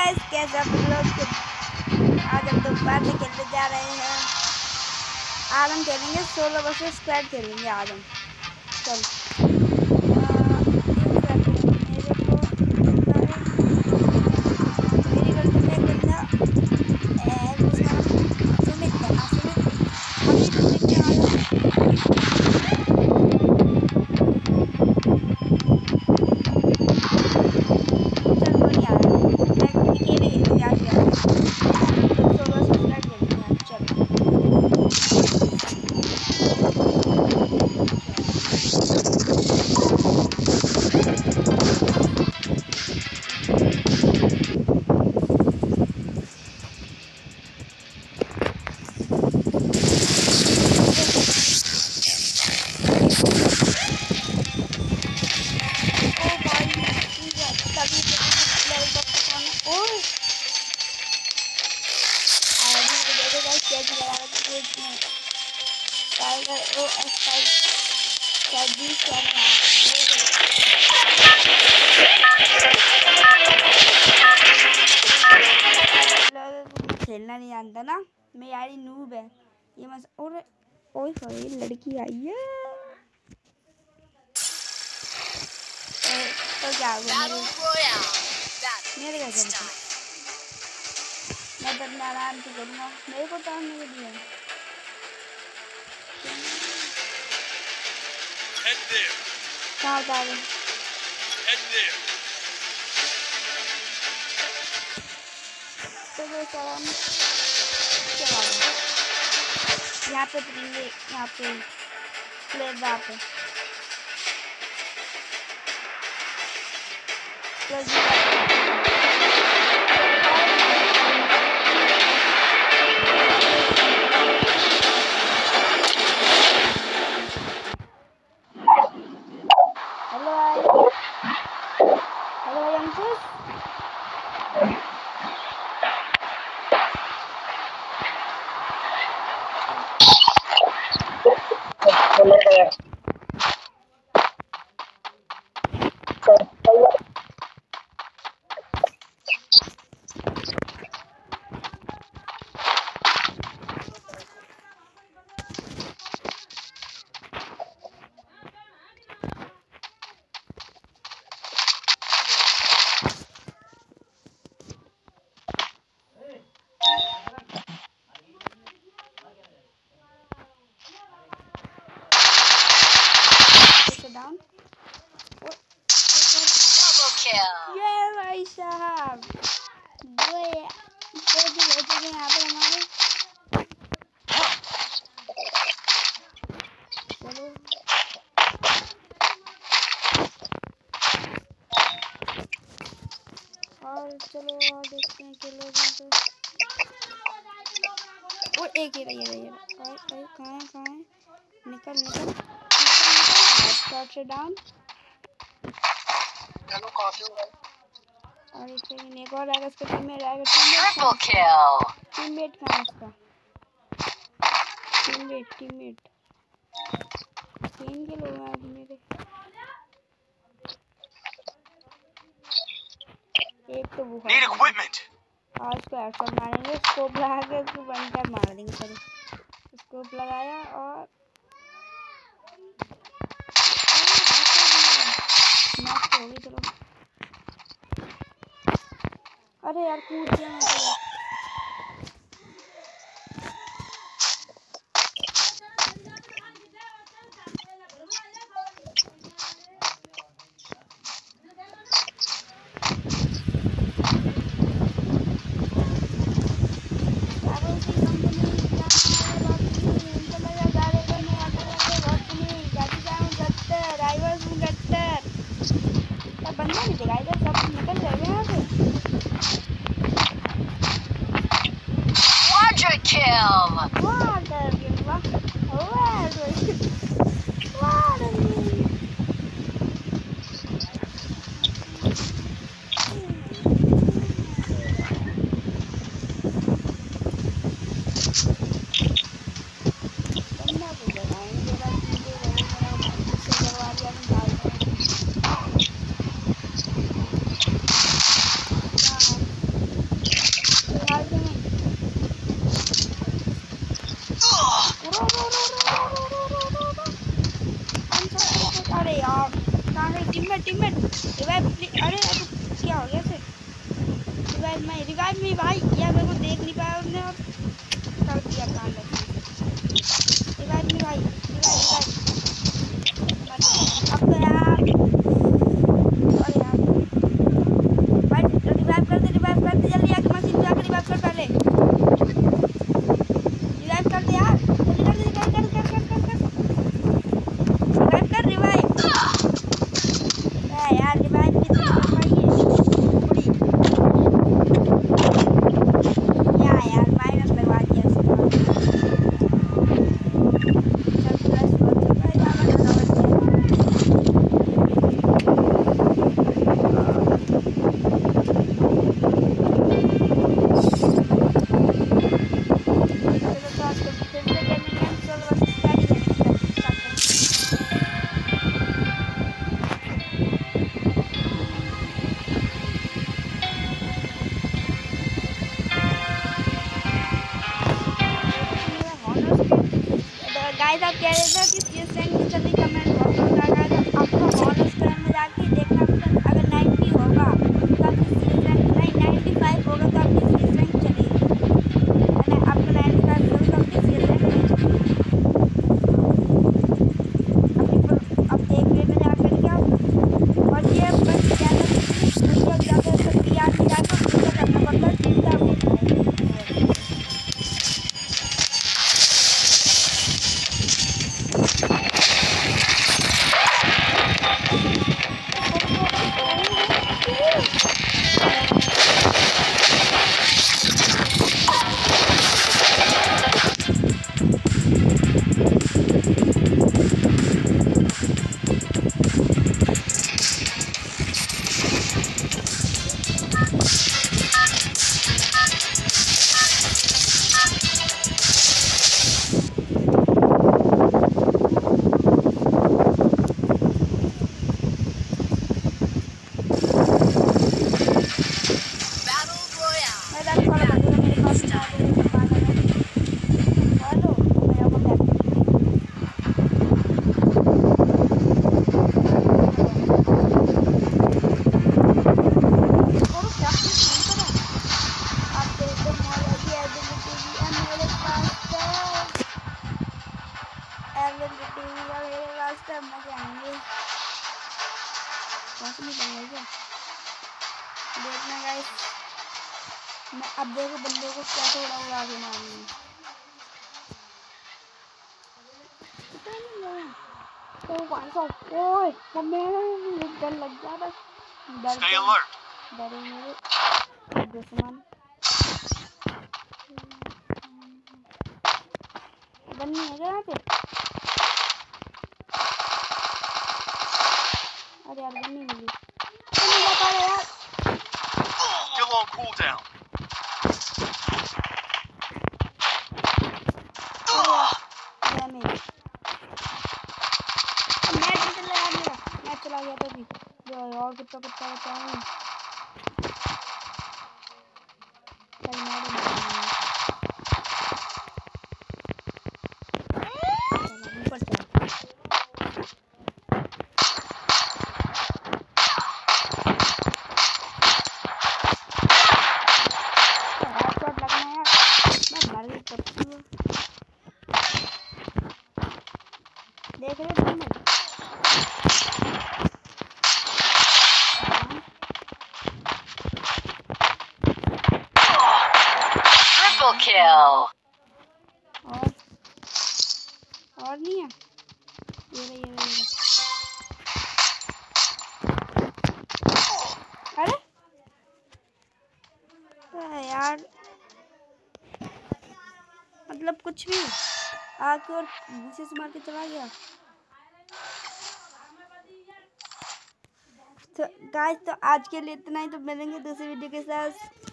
Guys, कैसे आप लोग? आज हम दोबारा खेलने जा रहे हैं। आज हम खेलेंगे 16 वर्सेस स्क्वाड खेलेंगे आज हम। चल मेरी गलती में एक बंदा उसका नाम सुमित है। सुमित अभी सुमित ने आया। चल वो नहीं आ रहा, मैं अकेले खेलूंगी आज यार। तो 16 वर्सेस स्क्वाड खेलेंगे आज। चल खेलना नहीं जानता ना, मैं यार ही नूब है ये मस। और ओए होए लड़की आई है। तो क्या हुआ मेरे घर चलते, मैं तो अपने आराम से करूँगा। मेरे को टाइम नहीं दिया। कहाँ उतार चलो सलाम चला दो। यहाँ पे उतरेंगे, यहाँ पे प्लेट वहाँ पे डाउन। ये भाई साहब दो दिल हो चुके हैं यहाँ पे हमारे। चलो और चलो और देखते हैं किलो तो। और एक ही रही कहाँ है निकल शॉट से डाउन। चलो काफी हो गया। और एक और आएगा इसका टीममेट आएगा। टीममेट कहाँ है इसका? टीममेट 3 किलो आज मेरे। एक तो वो आज को हेडशॉट मारेंगे। स्कोप लगा के उसको वन टैप मार देंगे। चलो स्कोप लगाया और मैच हो गई। चलो अरे यार कूद गया मैं। बंदा नहीं दिखाई दे, सब निकल जाएगा यहाँ से। गाइस मैं रिवाइव में भाई यार मेरे को देख नहीं पाया उसने और कर दिया कांड। रिवाइव में भाई रिवाइव अब तो यार और यार भाई रिवाइव कर दे जल्दी आके मशीन पे आके रिवाइव कर पहले। रिवाइव कर दे यार जल्दी कर रिवाइव यार रिवाइव की यार माइनस लगवा दिया गाइस। आप कह रहे थे कि सीएस रैंक में चलने कमेंट बहुत होता है गाइस। आपको ऑनेस्ट टाइम में जाके देखना पड़ता। अगर 90 होगा तो आपकी सीएस रैंक नहीं 95 होगा तो आपकी सीएस रैंक चलेगी। मैंने आपको 95 होगा तो आपकी सीएस रैंक नहीं चलेगी। अब एक वे में जाकर क्या और ये बस ज़्यादा ज़्यादा पीआर की जाकर पूरा करना पड़ता है। चिंता होता है देखना गाइस। मैं अब देखो बंदे को क्या थोड़ा उड़ा के मारूंगी। तो कौन सा ओए वो मेरे डर लग गया बस डरे मेरे दुश्मन बन्नी है क्या यहाँ पे। अरे यार बन्नी मिली नहीं जा पा रहा यार। Still on cooldown. मैं चला गया था भी और कुत्ता बचाऊं देख रहे हो Triple kill. और नहीं है ये अरे यार मतलब कुछ भी आके और घूसे से मार के चला गया। तो गाइस तो आज के लिए इतना ही। तो मिलेंगे दूसरी वीडियो के साथ।